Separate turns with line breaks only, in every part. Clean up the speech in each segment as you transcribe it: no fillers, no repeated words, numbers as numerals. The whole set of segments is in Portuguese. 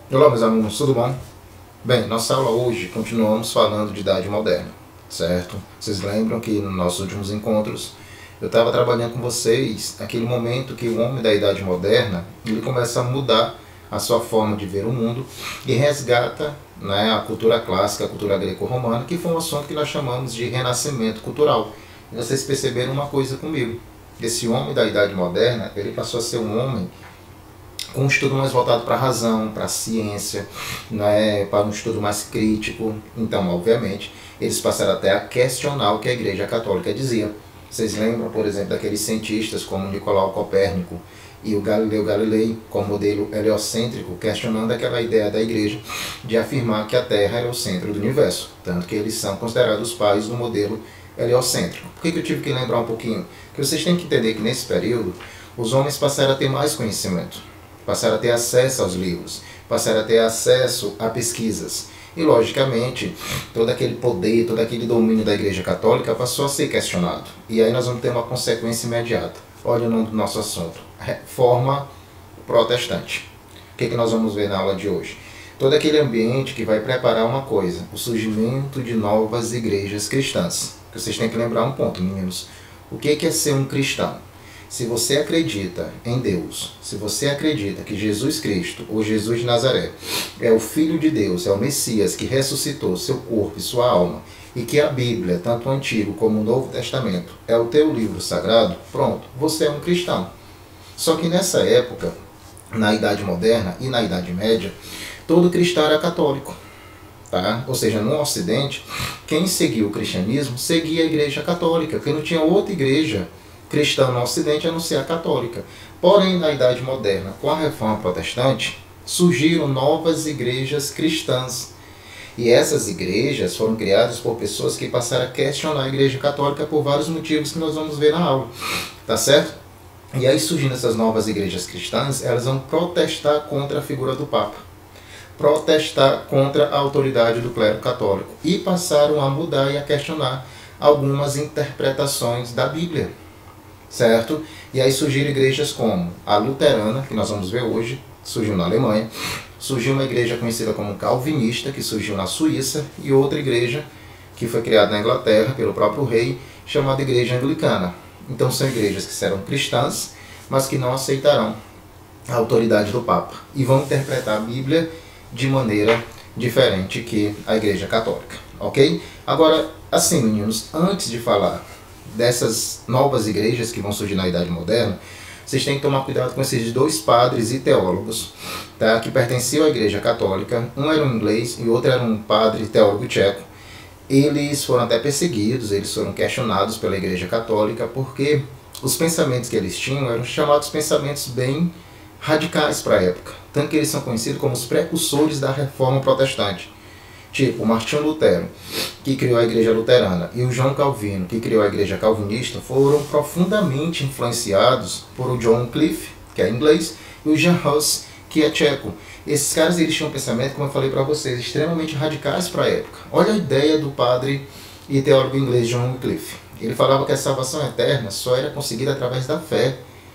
Olá, meus alunos, tudo bom? Bem, nossa aula hoje continuamos falando de Idade Moderna, certo? Vocês lembram que nos nossos últimos encontros eu estava trabalhando com vocês aquele momento que o homem da Idade Moderna ele começa a mudar a sua forma de ver o mundo e resgata, né, a cultura clássica, a cultura greco-romana, que foi um assunto que nós chamamos de renascimento cultural. E vocês perceberam uma coisa comigo: esse homem da Idade Moderna ele passou a ser um homem com um estudo mais voltado para a razão, para a ciência, né, para um estudo mais crítico. Então, obviamente, eles passaram até a questionar o que a Igreja Católica dizia. Vocês lembram, por exemplo, daqueles cientistas como Nicolau Copérnico e o Galileu Galilei, com o modelo heliocêntrico, questionando aquela ideia da Igreja de afirmar que a Terra era o centro do universo, tanto que eles são considerados os pais do modelo heliocêntrico. Por que eu tive que lembrar um pouquinho? Porque vocês têm que entender que nesse período os homens passaram a ter mais conhecimento, passaram a ter acesso aos livros, passaram a ter acesso a pesquisas. E, logicamente, todo aquele poder, todo aquele domínio da Igreja Católica passou a ser questionado. E aí nós vamos ter uma consequência imediata. Olha o nome do nosso assunto: Reforma Protestante. O que nós vamos ver na aula de hoje? Todo aquele ambiente que vai preparar uma coisa: o surgimento de novas igrejas cristãs. Vocês têm que lembrar um ponto, meninos. O que é ser um cristão? Se você acredita em Deus, se você acredita que Jesus Cristo, ou Jesus de Nazaré, é o Filho de Deus, é o Messias que ressuscitou seu corpo e sua alma, e que a Bíblia, tanto o Antigo como o Novo Testamento, é o teu livro sagrado, pronto, você é um cristão. Só que nessa época, na Idade Moderna e na Idade Média, todo cristão era católico. Tá? Ou seja, no Ocidente, quem seguia o cristianismo seguia a Igreja Católica, porque não tinha outra igreja cristã no Ocidente a não ser a católica. Porém, na Idade Moderna, com a Reforma Protestante, surgiram novas igrejas cristãs. E essas igrejas foram criadas por pessoas que passaram a questionar a Igreja Católica por vários motivos que nós vamos ver na aula. Tá certo? E aí, surgindo essas novas igrejas cristãs, elas vão protestar contra a figura do Papa, protestar contra a autoridade do clero católico, e passaram a mudar e a questionar algumas interpretações da Bíblia. Certo? E aí surgiram igrejas como a luterana, que nós vamos ver hoje, surgiu na Alemanha. Surgiu uma igreja conhecida como calvinista, que surgiu na Suíça, e outra igreja que foi criada na Inglaterra pelo próprio rei, chamada Igreja Anglicana. Então são igrejas que serão cristãs, mas que não aceitarão a autoridade do Papa e vão interpretar a Bíblia de maneira diferente que a Igreja Católica. Ok? Agora, assim, meninos, antes de falar dessas novas igrejas que vão surgir na Idade Moderna, vocês têm que tomar cuidado com esses dois padres e teólogos, tá, que pertenciam à Igreja Católica. Um era um inglês e outro era um padre teólogo tcheco. Eles foram até perseguidos, eles foram questionados pela Igreja Católica porque os pensamentos que eles tinham eram chamados pensamentos bem radicais para a época. Tanto que eles são conhecidos como os precursores da Reforma Protestante. Tipo, o Martinho Lutero, que criou a Igreja Luterana, e o João Calvino, que criou a Igreja Calvinista, foram profundamente influenciados por o John Wycliffe, que é inglês, e o Jan Hus, que é tcheco. Esses caras eles tinham um pensamento, como eu falei para vocês, extremamente radicais para a época. Olha a ideia do padre e teólogo inglês John Wycliffe. Ele falava que a salvação eterna só era conseguida através da fé.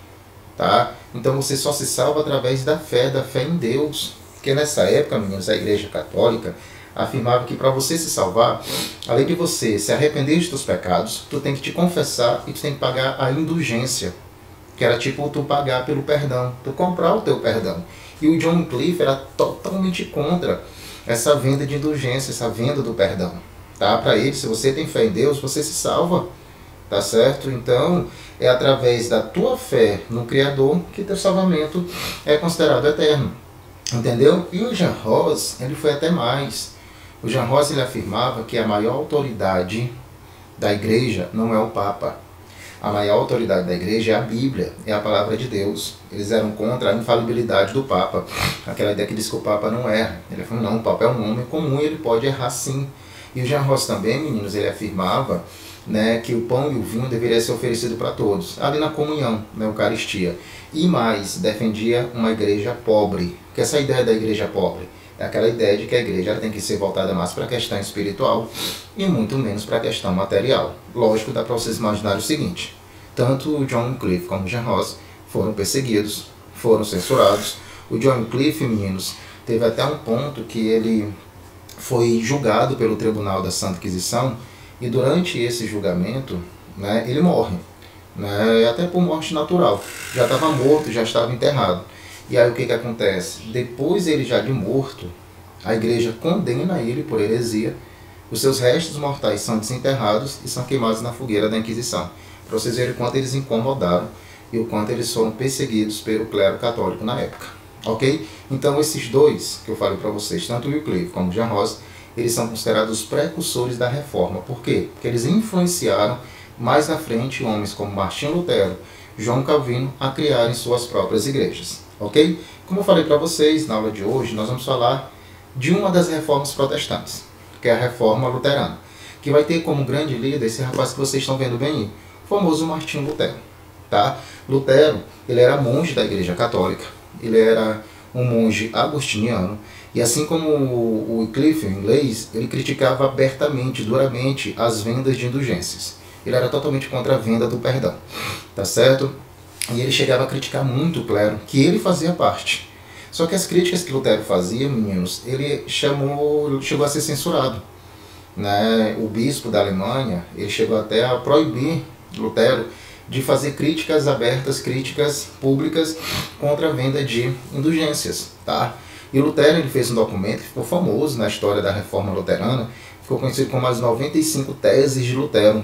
Tá? Então você só se salva através da fé em Deus. Porque nessa época, meninos, a Igreja Católica afirmava que para você se salvar, além de você se arrepender dos teus pecados, tu tem que te confessar e tu tem que pagar a indulgência, que era tipo tu pagar pelo perdão, tu comprar o teu perdão. E o John Wycliffe era totalmente contra essa venda de indulgência, essa venda do perdão. Tá? Para ele, se você tem fé em Deus, você se salva. Tá certo? Então, é através da tua fé no Criador que teu salvamento é considerado eterno. Entendeu? E o Jan Hus, ele foi até mais. O Jan Hus ele afirmava que a maior autoridade da igreja não é o Papa. A maior autoridade da igreja é a Bíblia, é a palavra de Deus. Eles eram contra a infalibilidade do Papa. Aquela ideia que diz que o Papa não erra. Ele falou, não, o Papa é um homem comum e ele pode errar sim. E o Jan Hus também, meninos, ele afirmava, né, que o pão e o vinho deveria ser oferecido para todos, ali na comunhão, na Eucaristia. E mais, defendia uma igreja pobre. Que essa ideia da igreja pobre é aquela ideia de que a igreja ela tem que ser voltada mais para a questão espiritual e muito menos para a questão material. Lógico, dá para vocês imaginar o seguinte: tanto o John Wycliffe como o Jan Hus foram perseguidos, foram censurados. O John Wycliffe, meninos, Teve até um ponto que ele foi julgado pelo Tribunal da Santa Inquisição, e durante esse julgamento, né, ele morre, né, até por morte natural. Já estava morto, já estava enterrado. E aí o que acontece? Depois ele já de morto, a igreja condena ele por heresia, os seus restos mortais são desenterrados e são queimados na fogueira da Inquisição. Para vocês verem o quanto eles incomodaram e o quanto eles foram perseguidos pelo clero católico na época. Ok? Então esses dois que eu falei para vocês, tanto Wycliffe como Jean Rose, eles são considerados os precursores da Reforma. Por quê? Porque eles influenciaram mais na frente homens como Martinho Lutero, João Calvino a criarem suas próprias igrejas. Ok? Como eu falei para vocês, na aula de hoje nós vamos falar de uma das reformas protestantes, que é a Reforma Luterana, que vai ter como grande líder esse rapaz que vocês estão vendo bem aí, o famoso Martinho Lutero. Tá? Lutero, ele era monge da Igreja Católica, ele era um monge agostiniano, e assim como o Wycliffe, em inglês, ele criticava abertamente, duramente, as vendas de indulgências. Ele era totalmente contra a venda do perdão, tá certo? E ele chegava a criticar muito o clero, que ele fazia parte. Só que as críticas que Lutero fazia, meninos, ele chegou a ser censurado. Né? O bispo da Alemanha, ele chegou até a proibir Lutero de fazer críticas abertas, críticas públicas contra a venda de indulgências. Tá? E Lutero ele fez um documento que ficou famoso na história da Reforma Luterana, ficou conhecido como as 95 Teses de Lutero,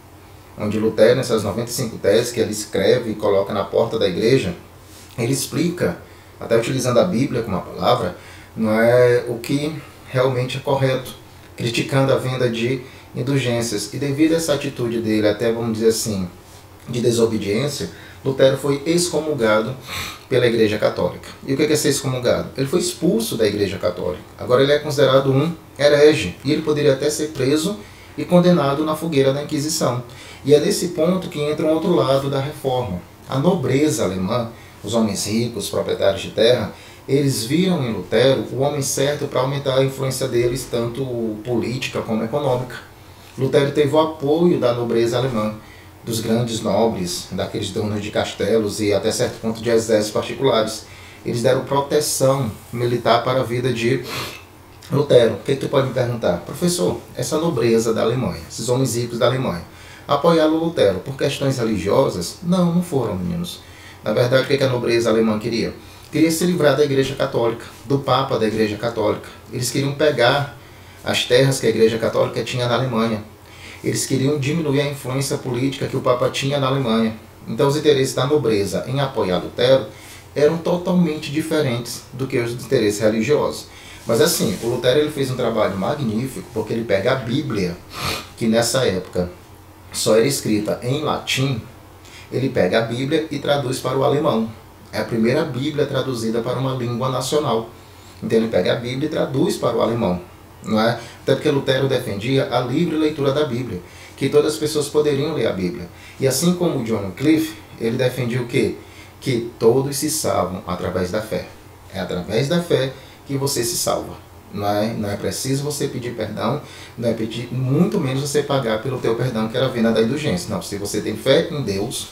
onde Lutero, nessas 95 teses que ele escreve e coloca na porta da igreja, ele explica, até utilizando a Bíblia como uma palavra, não é o que realmente é correto, criticando a venda de indulgências. E devido a essa atitude dele, até vamos dizer assim, de desobediência, Lutero foi excomungado pela Igreja Católica. E o que é ser excomungado? Ele foi expulso da Igreja Católica. Agora ele é considerado um herege, e ele poderia até ser preso e condenado na fogueira da Inquisição. E é nesse ponto que entra um outro lado da reforma. A nobreza alemã, os homens ricos, proprietários de terra, eles viram em Lutero o homem certo para aumentar a influência deles, tanto política como econômica. Lutero teve o apoio da nobreza alemã, dos grandes nobres, daqueles donos de castelos e até certo ponto de exércitos particulares. Eles deram proteção militar para a vida de Lutero. O que tu pode me perguntar? Professor, essa nobreza da Alemanha, esses homens ricos da Alemanha, apoiaram Lutero por questões religiosas? Não, não foram, meninos. Na verdade, o que a nobreza alemã queria? Queria se livrar da Igreja Católica, do Papa da Igreja Católica. Eles queriam pegar as terras que a Igreja Católica tinha na Alemanha. Eles queriam diminuir a influência política que o Papa tinha na Alemanha. Então os interesses da nobreza em apoiar Lutero eram totalmente diferentes do que os interesses religiosos. Mas assim, o Lutero ele fez um trabalho magnífico, porque ele pega a Bíblia, que nessa época só era escrita em latim, ele pega a Bíblia e traduz para o alemão. É a primeira Bíblia traduzida para uma língua nacional. Então ele pega a Bíblia e traduz para o alemão. Não é? Até porque Lutero defendia a livre leitura da Bíblia, que todas as pessoas poderiam ler a Bíblia. E assim como John Wycliffe, ele defendia o quê? Que todos se salvam através da fé. É através da fé que você se salva. Não é preciso você pedir perdão, não é pedir, muito menos você pagar pelo teu perdão, que era a venda da indulgência. Não, se você tem fé em Deus,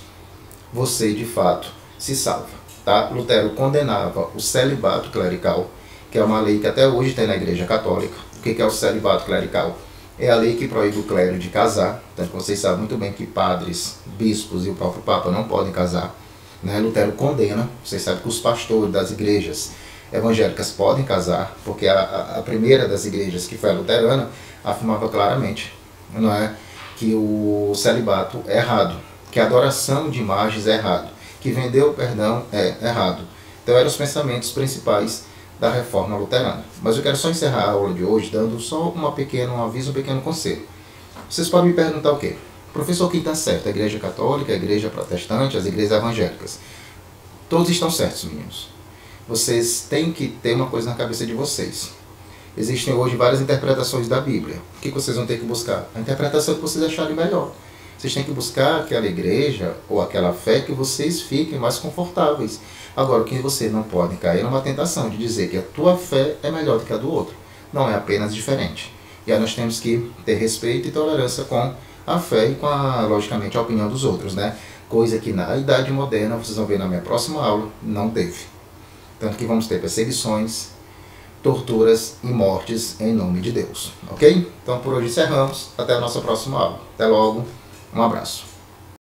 você de fato se salva. Tá? Lutero condenava o celibato clerical, que é uma lei que até hoje tem na Igreja Católica. O que é o celibato clerical? É a lei que proíbe o clero de casar. Tanto que vocês sabem muito bem que padres, bispos e o próprio Papa não podem casar. Né? Lutero condena. Vocês sabem que os pastores das igrejas evangélicas podem casar, porque a primeira das igrejas, que foi a luterana, afirmava claramente, não é, que o celibato é errado, que a adoração de imagens é errado, que vender o perdão é errado. Então eram os pensamentos principais da Reforma Luterana. Mas eu quero só encerrar a aula de hoje dando só um aviso, um pequeno conselho. Vocês podem me perguntar o quê? Professor, quem está certo? A Igreja Católica, a Igreja Protestante, as igrejas evangélicas? Todos estão certos, meninos. Vocês têm que ter uma coisa na cabeça de vocês. Existem hoje várias interpretações da Bíblia. O que vocês vão ter que buscar? A interpretação que vocês acharem melhor. Vocês têm que buscar aquela igreja ou aquela fé que vocês fiquem mais confortáveis. Agora, o que você não pode cair numa tentação de dizer que a tua fé é melhor do que a do outro. Não, é apenas diferente. E aí nós temos que ter respeito e tolerância com a fé e com, logicamente, a opinião dos outros, né? Coisa que na Idade Moderna, vocês vão ver na minha próxima aula, não teve. Tanto que vamos ter perseguições, torturas e mortes em nome de Deus, ok? Então por hoje encerramos, até a nossa próxima aula. Até logo, um abraço.